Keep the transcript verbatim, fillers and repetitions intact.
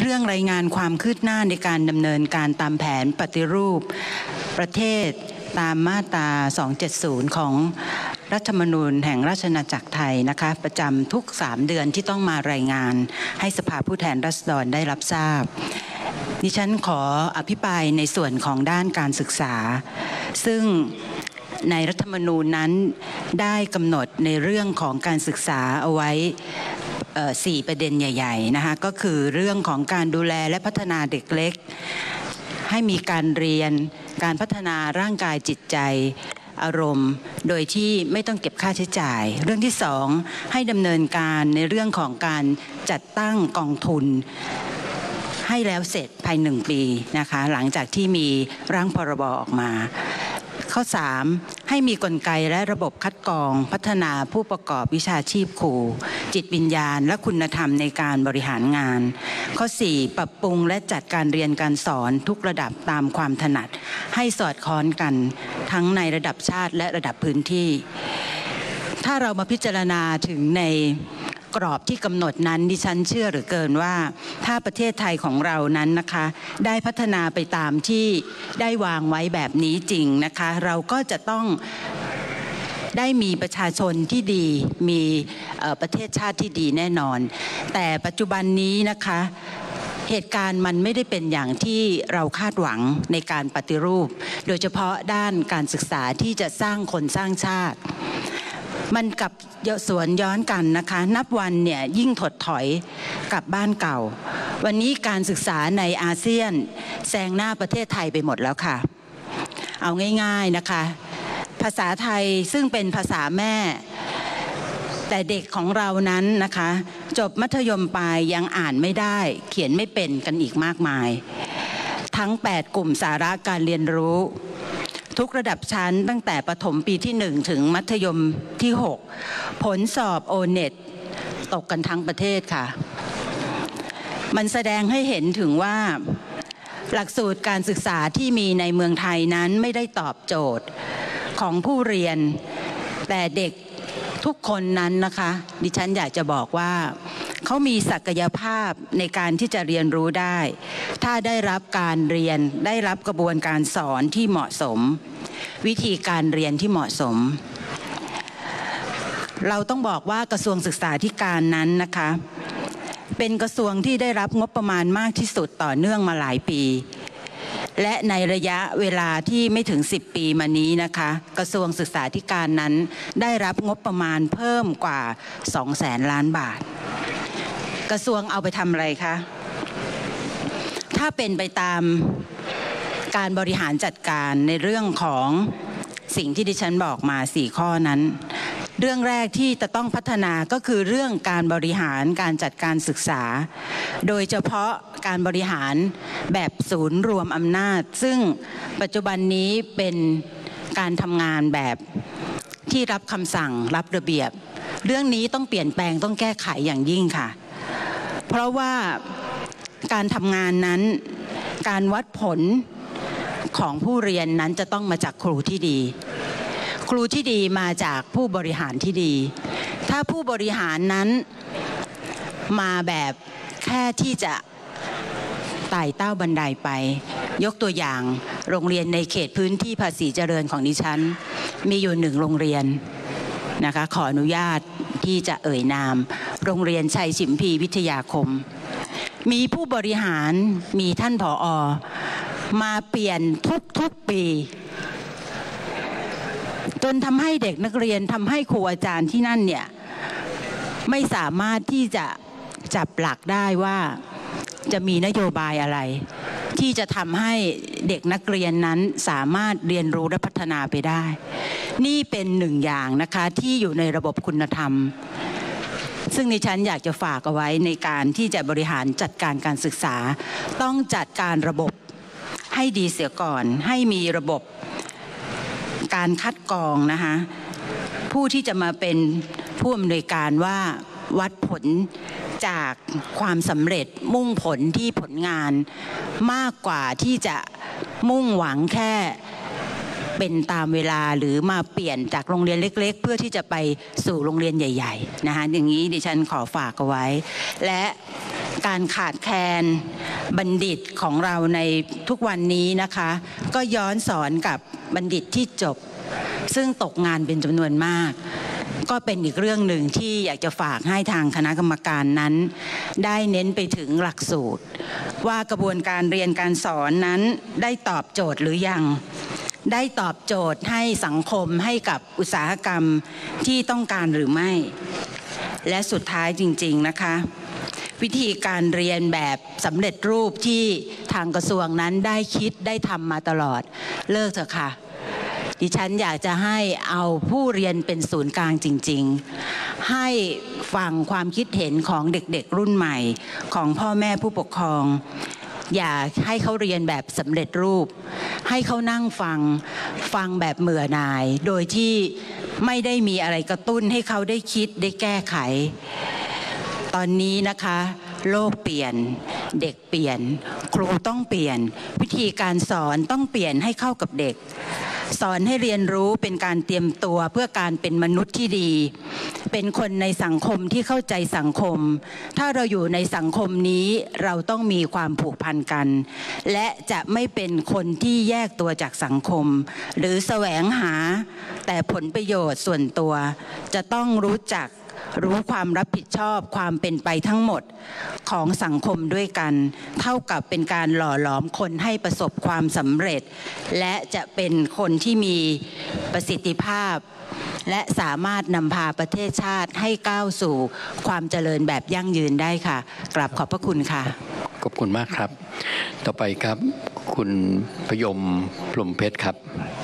เรื่องรายงานความคืบหน้าในการดำเนินการตามแผนปฏิรูปประเทศตามมาตราสองเจ็ดศูนย์ของรัฐธรรมนูญแห่งราชอาณาจักรไทยนะคะประจำทุกสามเดือนที่ต้องมารายงานให้สภาผู้แทนราษฎรได้รับทราบดิฉันขออภิปรายในส่วนของด้านการศึกษาซึ่งในรัฐธรรมนูญนั้นได้กำหนดในเรื่องของการศึกษาเอาไว้สี่ประเด็นใหญ่ๆนะคะก็คือเรื่องของการดูแลและพัฒนาเด็กเล็กให้มีการเรียนการพัฒนาร่างกายจิตใจอารมณ์โดยที่ไม่ต้องเก็บค่าใช้จ่ายเรื่องที่สองให้ดำเนินการในเรื่องของการจัดตั้งกองทุนให้แล้วเสร็จภายหนึ่งปีนะคะหลังจากที่มีร่างพรบออกมาข้อสามให้มีกลไกและระบบคัดกรองพัฒนาผู้ประกอบวิชาชีพครูจิตวิญญาณและคุณธรรมในการบริหารงานข้อสี่ปรับปรุงและจัดการเรียนการสอนทุกระดับตามความถนัดให้สอดคล้องกันทั้งในระดับชาติและระดับพื้นที่ถ้าเรามาพิจารณาถึงในกรอบที่กำหนดนั้นดิฉันเชื่อเหลือเกินว่าถ้าประเทศไทยของเรานั้นนะคะได้พัฒนาไปตามที่ได้วางไว้แบบนี้จริงนะคะเราก็จะต้องได้มีประชาชนที่ดีมีประเทศชาติที่ดีแน่นอนแต่ปัจจุบันนี้นะคะเหตุการณ์มันไม่ได้เป็นอย่างที่เราคาดหวังในการปฏิรูปโดยเฉพาะด้านการศึกษาที่จะสร้างคนสร้างชาติมันกับสวนย้อนกันนะคะนับวันเนี่ยยิ่งถดถอยกับบ้านเก่าวันนี้การศึกษาในอาเซียนแซงหน้าประเทศไทยไปหมดแล้วค่ะเอาง่ายๆนะคะภาษาไทยซึ่งเป็นภาษาแม่แต่เด็กของเรานั้นนะคะจบมัธยมปลายยังอ่านไม่ได้เขียนไม่เป็นกันอีกมากมายทั้งแปดกลุ่มสาระการเรียนรู้ทุกระดับชั้นตั้งแต่ประถมปีที่หนึ่งถึงมัธยมที่หกผลสอบโอเน็ตตกกันทั้งประเทศค่ะมันแสดงให้เห็นถึงว่าหลักสูตรการศึกษาที่มีในเมืองไทยนั้นไม่ได้ตอบโจทย์ของผู้เรียนแต่เด็กทุกคนนั้นนะคะดิฉันอยากจะบอกว่าเขามีศักยภาพในการที่จะเรียนรู้ได้ถ้าได้รับการเรียนได้รับกระบวนการสอนที่เหมาะสมวิธีการเรียนที่เหมาะสมเราต้องบอกว่ากระทรวงศึกษาธิการนั้นนะคะเป็นกระทรวงที่ได้รับงบประมาณมากที่สุดต่อเนื่องมาหลายปีและในระยะเวลาที่ไม่ถึงสิบปีมานี้นะคะกระทรวงศึกษาธิการนั้นได้รับงบประมาณเพิ่มกว่าสองแสนล้านบาทกระทรวงเอาไปทำอะไรคะถ้าเป็นไปตามการบริหารจัดการในเรื่องของสิ่งที่ดิฉันบอกมาสี่ข้อนั้นเรื่องแรกที่จะต้องพัฒนาก็คือเรื่องการบริหารการจัดการศึกษาโดยเฉพาะการบริหารแบบศูนย์รวมอำนาจซึ่งปัจจุบันนี้เป็นการทำงานแบบที่รับคำสั่งรับระเบียบเรื่องนี้ต้องเปลี่ยนแปลงต้องแก้ไขอย่างยิ่งค่ะเพราะว่าการทำงานนั้นการวัดผลของผู้เรียนนั้นจะต้องมาจากครูที่ดีครูที่ดีมาจากผู้บริหารที่ดีถ้าผู้บริหารนั้นมาแบบแค่ที่จะไต่เต้าบันไดไปยกตัวอย่างโรงเรียนในเขตพื้นที่ภาษีเจริญของดิฉันมีอยู่หนึ่งโรงเรียนนะคะขออนุญาตที่จะเอ่ยนามโรงเรียนชัยฉิมพีวิทยาคมมีผู้บริหารมีท่านผอ.มาเปลี่ยนทุกๆปีจนทำให้เด็กนักเรียนทำให้ครูอาจารย์ที่นั่นเนี่ยไม่สามารถที่จะจับหลักได้ว่าจะมีนโยบายอะไรที่จะทำให้เด็กนักเรียนนั้นสามารถเรียนรู้และพัฒนาไปได้นี่เป็นหนึ่งอย่างนะคะที่อยู่ในระบบคุณธรรมซึ่งดิฉันอยากจะฝากเอาไว้ในการที่จะบริหารจัดการการศึกษาต้องจัดการระบบให้ดีเสียก่อนให้มีระบบการคัดกรองนะคะผู้ที่จะมาเป็นผู้อำนวยการว่าวัดผลจากความสำเร็จมุ่งผลที่ผลงานมากกว่าที่จะมุ่งหวังแค่เป็นตามเวลาหรือมาเปลี่ยนจากโรงเรียนเล็กๆเพื่อที่จะไปสู่โรงเรียนใหญ่ๆนะคะอย่างนี้ดิฉันขอฝากเอาไว้และการขาดแคลนบัณฑิตของเราในทุกวันนี้นะคะก็ย้อนสอนกับบัณฑิตที่จบซึ่งตกงานเป็นจำนวนมากก็เป็นอีกเรื่องหนึ่งที่อยากจะฝากให้ทางคณะกรรมการนั้นได้เน้นไปถึงหลักสูตรว่ากระบวนการเรียนการสอนนั้นได้ตอบโจทย์หรือยังได้ตอบโจทย์ให้สังคมให้กับอุตสาหกรรมที่ต้องการหรือไม่และสุดท้ายจริงๆนะคะวิธีการเรียนแบบสำเร็จรูปที่ทางกระทรวงนั้นได้คิดได้ทำมาตลอดเลิกเถอะค่ะดิฉันอยากจะให้เอาผู้เรียนเป็นศูนย์กลางจริงๆให้ฟังความคิดเห็นของเด็กๆรุ่นใหม่ของพ่อแม่ผู้ปกครองอย่าให้เขาเรียนแบบสำเร็จรูปให้เขานั่งฟังฟังแบบเบื่อหน่ายโดยที่ไม่ได้มีอะไรกระตุ้นให้เขาได้คิดได้แก้ไขตอนนี้นะคะโลกเปลี่ยนเด็กเปลี่ยนครูต้องเปลี่ยนวิธีการสอนต้องเปลี่ยนให้เข้ากับเด็กสอนให้เรียนรู้เป็นการเตรียมตัวเพื่อการเป็นมนุษย์ที่ดีเป็นคนในสังคมที่เข้าใจสังคมถ้าเราอยู่ในสังคมนี้เราต้องมีความผูกพันกันและจะไม่เป็นคนที่แยกตัวจากสังคมหรือแสวงหาแต่ผลประโยชน์ส่วนตัวจะต้องรู้จักรู้ความรับผิดชอบความเป็นไปทั้งหมดของสังคมด้วยกันเท่ากับเป็นการหล่อหลอมคนให้ประสบความสำเร็จและจะเป็นคนที่มีประสิทธิภาพและสามารถนำพาประเทศชาติให้ก้าวสู่ความเจริญแบบยั่งยืนได้ค่ะกราบขอบพระคุณค่ะขอบคุณมากครับต่อไปครับคุณพยมพรหมเพชรครับ